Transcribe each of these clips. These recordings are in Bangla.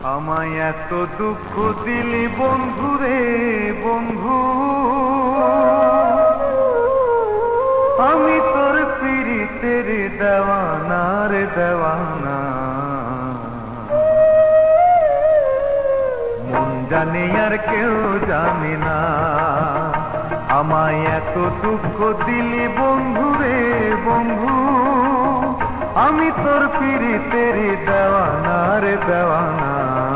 আমায় এত দুঃখ দিলি বন্ধু রে বন্ধু, আমি তোর পিরিতের দেওয়ানা রে দেওয়ানা। মন জানে আর কেউ জানে না, আমায় এত দুঃখ দিলি বন্ধু রে বন্ধু, আমি তোর পিরিতের দেওয়ানা রে দেওয়ানা।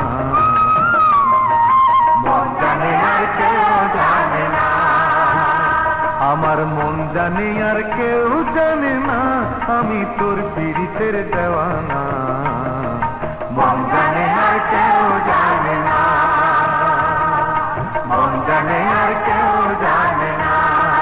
মন জানে আর কেউ জানে না, আমার মন জানে আর কেউ জানে না, আমি তোর পিরিতের দেওয়ানা। মন জানে আর কেউ জানে না, মন জানে আর কেউ জানে না।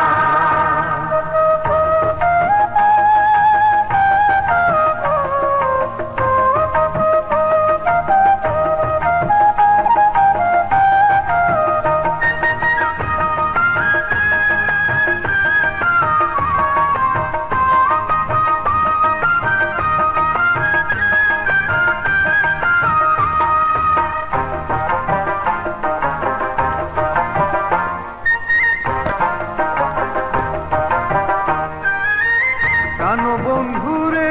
বন্ধুরে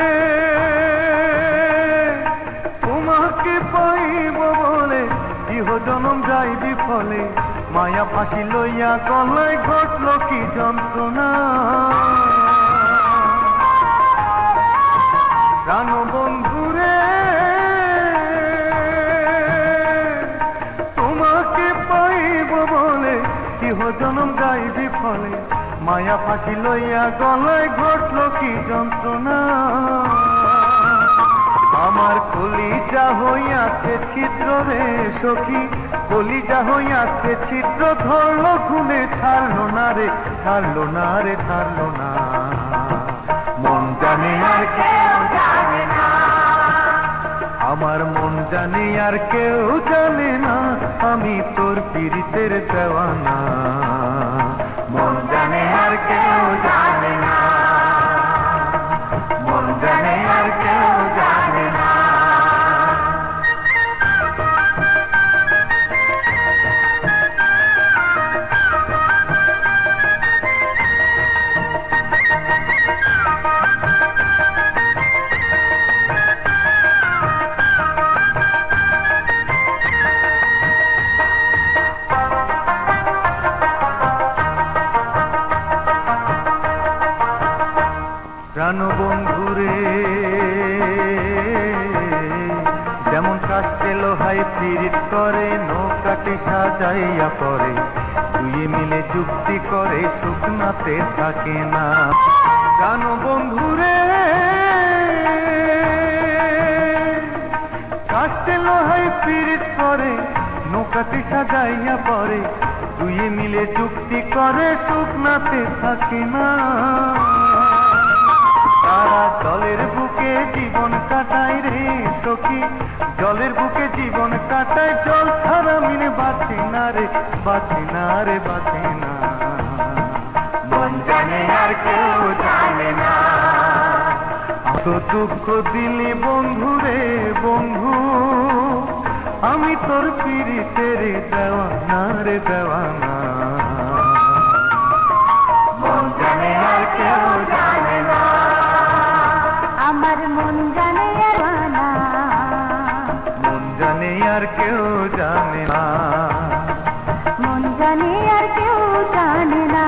তোমাকে পাইব বলে ইহ জনম যাই বিফলে, মায়া ফাঁসি লইয়া গলায় ঘটল কি যন্ত্রণা। প্রাণ বন্ধুরে তোমাকে পাইব বলে ইহ জনম যাই বিফলে, মায়া ফাঁসি লইয়া গলায় ঘটল কি যন্ত্রণা। আমার কলিজা হইয়াছে ছিদ্র রে সখী, কলিজা হইয়াছে ছিদ্র, ধরলো ঘুমে ছাড়লো না রে ছাড়লো না রে ছাড়লো না। মন জানে আর কেউ জানে না, আমার মন জানে আর কেউ জানে না, আমি তোর পিরিতের দেওয়ানা। মন জানে আর কেউ জানে না, মন জানে আর কেউ জানে না। প্রাণ বন্ধুরে যেমন কাস্তে লোহাই পীড়িত করে, নৌকাটি সাজাইয়া পরে, দুই মিলে চুক্তি করে শুকনাতে থাকে না। প্রাণ বন্ধুরে কাস্তে লোহাই পীড়িত করে, নৌকাটি সাজাইয়া পরে, দুই মিলে চুক্তি করে শুকনাতে থাকে না। তারা জলের বুকে জীবন কাটায় রে সখী, জলের বুকে জীবন কাটায়, জল ছাড়া মিনে বাঁচে না রে বাঁচে না রে বাঁচে না। মন জানে আর কেউ জানে না, এত দুঃখ দিলি বন্ধু রে বন্ধু, আমি তোর পিরিতের দেওয়ানা রে দেওয়ানা। মন জানে আর কেউ জানে না, আমার মন জানে না, মন জানে আর কেউ জানে না, মন জানে আর কেউ জানে না,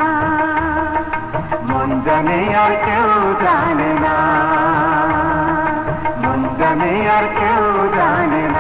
মন জানে আর কেউ জানে না, মন জানে আর কেউ জানে না।